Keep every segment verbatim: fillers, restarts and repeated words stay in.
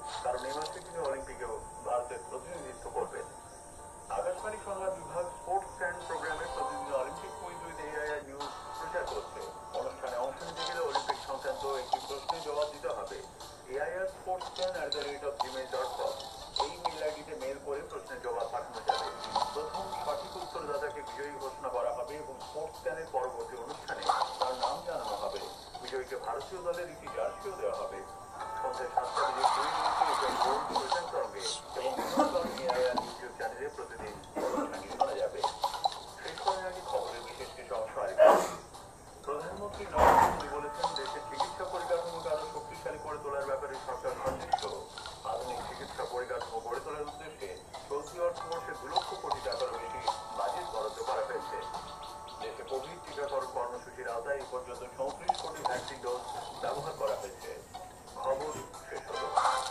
কারণ এই মাসে তিনি অলিম্পিকেও ভারতের প্রতিনিধিত্ব করবেন। আকাশবাণী সংবাদ বিভাগ স্পোর্টস স্ট্যান্ড প্রোগ্রামে প্রতিদিন Olympic quiz with AIR news প্রচার করছে। অনুষ্ঠানে অংশ নিতে গেলে অলিম্পিক সংক্রান্ত একটি প্রশ্নের জবাব দিতে হবে। AIR sports stand at the rate of gmail dot com এই মেইল আইডিতে মেল করে প্রশ্নের জবাব পাঠানো যাবে। প্রথম সঠিক উত্তরদাতাকে বিজয়ী ঘোষণা করা হবে এবং স্পোর্টস স্ট্যান্ডের পরবর্তী অনুষ্ঠানে তার নাম জানানো হবে। বিজয়ীকে ভারতীয় দলের একটি জার্সিও দেওয়া হবে। সন্ধ্যা সাতটা বেজে কুড়ি মিনিটে গোল্ড প্রচার তরঙ্গে এবং এআইআর ইউটিউব চ্যানেলে প্রতিদিন অনুষ্ঠানটি শোনা যাবে। শেষ করার আগে খবরের বিশেষ কিছু অংশ আরেকটি। প্রধানমন্ত্রী নরেন্দ্র মোদী বলেছেন, দেশের চিকিৎসা পরিকাঠামোকে আরো শক্তিশালী করে তোলার ব্যাপারে সরকার সচেষ্ট। আধুনিক চিকিৎসা পরিকাঠামো গড়ে তোলার উদ্দেশ্যে চলতি অর্থবর্ষে দু লক্ষ কোটি টাকারও বেশি বাজেট বরাদ্দ করা হয়েছে। দেশে কোভিড টিকাকরণ কর্মসূচির আওতায় এ পর্যন্ত চৌত্রিশ কোটি ভ্যাকসিন ডোজ ব্যবহার করা হয়েছে। খবর শেষ হলো।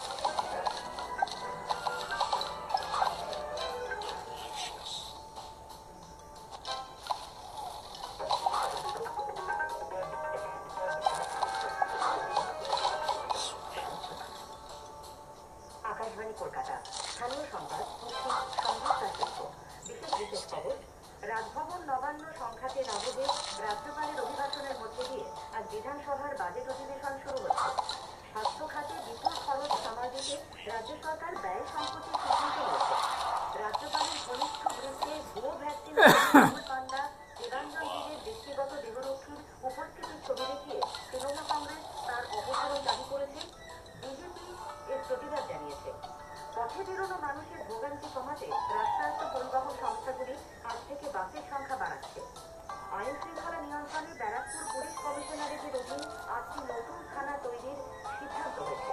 আকাশবাণী কলকাতা, স্থানীয় সংবাদ, সংবাদ বিশেষ বিশেষ খবর। রাজভবন নবান্ন সংঘাতের আবহে রাজ্যপালের অভিভাষণের মধ্যে দিয়ে আজ বিধানসভার বাজেট অধিবেশন শুরু হচ্ছে। স্বাস্থ্য খাতে বিপুল খরচ সামাল দিতে রাজ্য সরকার ব্যয় সম্প্রতির সিদ্ধান্ত নিয়েছে। রাজ্যপালের ঘনিষ্ঠ বিরুদ্ধে ভুয়ো ভ্যাকসিন পান্ডা দেবাঞ্জনজীদের ব্যক্তিগত দেহরক্ষীর উপস্থিতির ছবি দেখিয়ে তৃণমূল কংগ্রেস তার অপসারণ দাবি করেছে। বিজেপি এর প্রতিবাদ জানিয়েছে। পথে বেরোনো মানুষের ভোগান্তি কমাতে রাষ্ট্রায়ত্ত পরিবহন সংস্থাগুলি আজ থেকে বাসের সংখ্যা বাড়াচ্ছে। আইন শৃঙ্খলা নিয়ন্ত্রণে ব্যারাকপুর পুলিশ কমিশনারেটের অধীন আটটি নতুন থানা তৈরির সিদ্ধান্ত হয়েছে।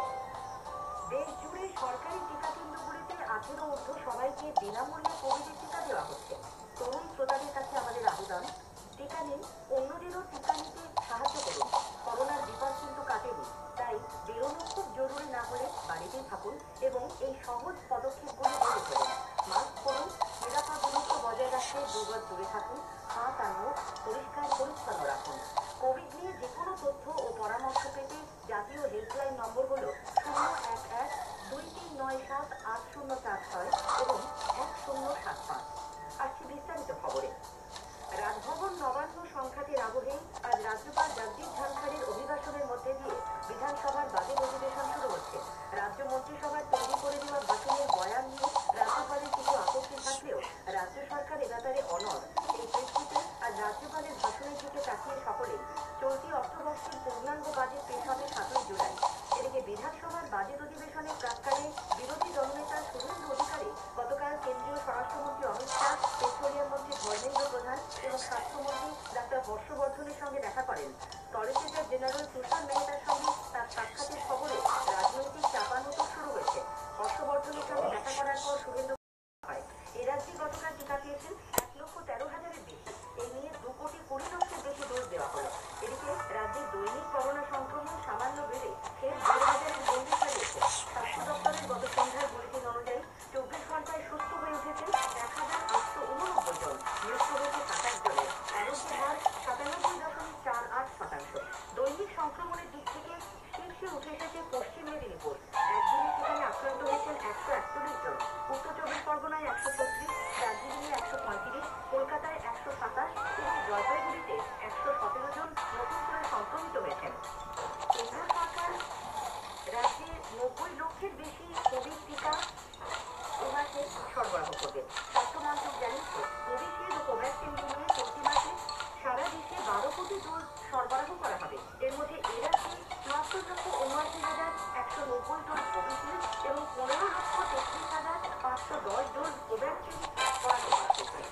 দেশ জুড়ে সরকারি টিকা কেন্দ্রগুলিতে আঠেরো ঊর্ধ্ব সবাইকে বিনামূল্যে কোভিডের টিকা দেওয়া হচ্ছে। তরুণ শ্রোতাদের কাছে আমাদের আবেদন, টিকা নিন, অন্যদেরও টিকা নিতে সাহায্য করুন। করোনার বিপদ কিন্তু কাটেনি, তাই বেরোনো খুব জরুরি না হলে বাড়িতেই থাকুন এবং এই সহজ পদক্ষেপগুলি মেনে চলুন। মাস্ক পরুন, নিরাপদ দূরত্ব বজায় রাখতে দুগজ দূরে থাকুন, হাত আর মুখ পরিষ্কার পরিচ্ছন্ন রাখুন। কোভিড নিয়ে যে কোনো তথ্য ও পরামর্শ পেতে জাতীয় হেল্পলাইন নম্বর হল শূন্য এক এক দুই তিন নয় সাত আট শূন্য চার ছয় এবং এক শূন্য সাত পাঁচ। আসছি বিস্তারিত খবরে। রাজভবন নবান্ন সংঘাতের আবহে আজ রাজ্যপাল জগদীপ ধনখড়ের অভিভাষণের মধ্যে দিয়ে বিধানসভার বাজেট অধিবেশন শুরু হচ্ছে। রাজ্য মন্ত্রিসভার তৈরি করে দেওয়া ভাষণের বয়ান নিয়ে রাজ্যপালের কিছু আপত্তি থাকলেও রাজ্য সরকার এ ব্যাপারে অনড়। এই প্রেক্ষিতে আজ রাজ্যপালের ভাষণের দিকে তাকিয়ে সকলেই চলতি অর্থবর্ষের পূর্ণাঙ্গ বাজেট পেশ হবে সাতই জুলাই। এদিকে বিধানসভার বাজেট অধিবেশনের প্রাক্কালে বিরোধী দলনেতা শুভেন্দু অধিকারী গতকাল কেন্দ্রীয় স্বরাষ্ট্রমন্ত্রী অমিত শাহ, পেট্রোলিয়াম মন্ত্রী ধর্মেন্দ্র প্রধান এবং স্বাস্থ্যমন্ত্রী ডাক্তার হর্ষবর্ধনের সঙ্গে দেখা করেন। সলিসিটর জেনারেল তুষার মেহতার সঙ্গে তার সাক্ষাতের খবরে রাজনৈতিক চাপানোতর শুরু হয়েছে। হর্ষবর্ধনের সঙ্গে দেখা করার পর শুভেন্দু হয়, এ রাজ্যে গতকাল টিকা পেয়েছেন এক লক্ষ তেরো হাজারের বেশি। এই নিয়ে দু কোটি কুড়ি লক্ষের বেশি ডোজ দেওয়া হলো। এদিকে রাজ্যের দৈনিক করোনা সংক্রমণ সামান্য বেড়ে ফের দেড় হাজারের গণ্ডি ছাড়িয়েছে। স্বাস্থ্য দপ্তরের গত সন্ধ্যার বুলেটিন অনুযায়ী চব্বিশ ঘন্টায় সুস্থ হয়ে উঠেছে এক হাজার আটশো উননব্বই জন, মৃত্যু হয়েছে সাতাশ জনের। আরোগ্যের হার সাতানব্বই দশমিক চার আট শতাংশ। দৈনিক সংক্রমণের দিক থেকে শীর্ষে উঠে এসেছে পশ্চিম মেদিনীপুর। একদিনে সেখানে আক্রান্ত হয়েছেন একশো একচল্লিশ জন। উত্তর চব্বিশ পরগনায় একশো ছত্রিশ, দার্জিলিংয়ে একশো পঁয়ত্রিশ, কলকাতায় একশো সাতাশ এবং জলপাইগুড়িতে একশো সতেরো জন নতুন করে সংক্রমিত হয়েছেন। কেন্দ্র সরকার রাজ্যে নব্বই লক্ষের বেশি কোভিড টিকা এ মাসে সরবরাহ করবে। স্বাস্থ্য মন্ত্রক জানিয়েছে, কোভিশিল্ড ও কোভ্যাক্সিন মিলিয়ে চলতি মাসে সারা দেশে বারো কোটি ডোজ সরবরাহ করা হবে। এর মধ্যে এ রাজ্যে চুয়াত্তর লক্ষ উনআশি হাজার একশো নব্বই ডোজ কোভিশিল্ড এবং পনেরো লক্ষ তেত্রিশ হাজার পাঁচশো দশ ডোজ কোভ্যাক্সিন সরবরাহ করা হয়েছে।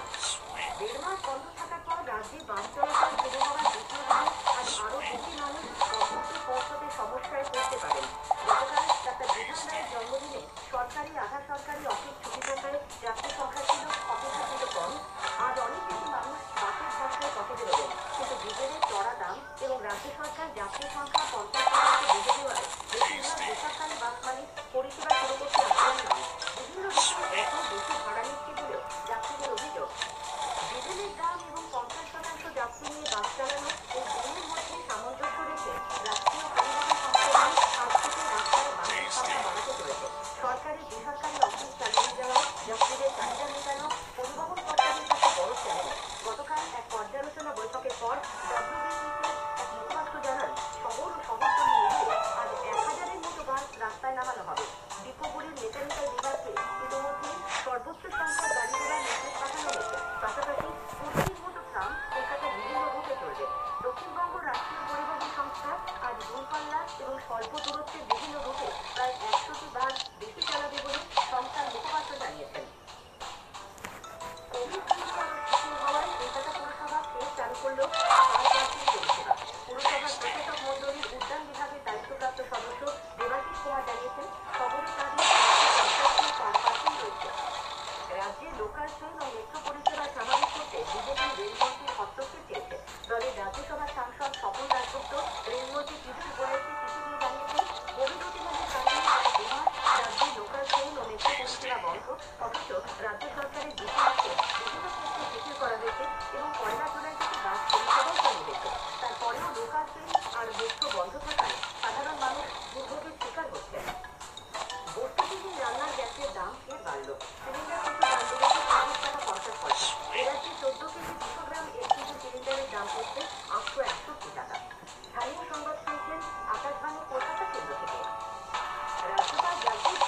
দেড় মাস বন্ধ থাকার পর রাজ্যে বাস চলাচল শুরু হওয়ার দ্বিতীয় দিনে আজ আরও বেশি মানুষ কর্মসূচি পৌঁছতে সমস্যায় পড়তে পারেন। গতকাল ডাক্তার বিধান রায়ের জন্মদিনে সরকারি আধা সরকারি অফিস ছুটি থাকায় যাত্রী সংখ্যা ছিল অপেক্ষাকৃত কম। আজ অনেক বেশি মানুষ বাসের ভরসায় পথে বেরোবেন, কিন্তু ডিজেলের চড়া দাম এবং রাজ্য সরকার যাত্রী সংখ্যা পঞ্চাশ শতাংশ বেড়ে দেওয়ায় বেশিরভাগ বেসরকারি বাস মালিক পরিষেবা শুরু করতে আগ্রহী নন। বিভিন্ন বিষয়ে এত বেশি ভাড়া নিচ্ছে বলেও যাত্রীদের অভিযোগ। ডিজেলের দাম এবং পঞ্চাশ শতাংশ যাত্রী নিয়ে বাস চালানো ও দুয়ের মধ্যে সামঞ্জস্য রেখে রাষ্ট্রীয় পরিবহন সংস্থাগুলি আজ থেকে রাস্তায় বাসের সংখ্যা বাড়াতে রাজ্যপাল জগদীপ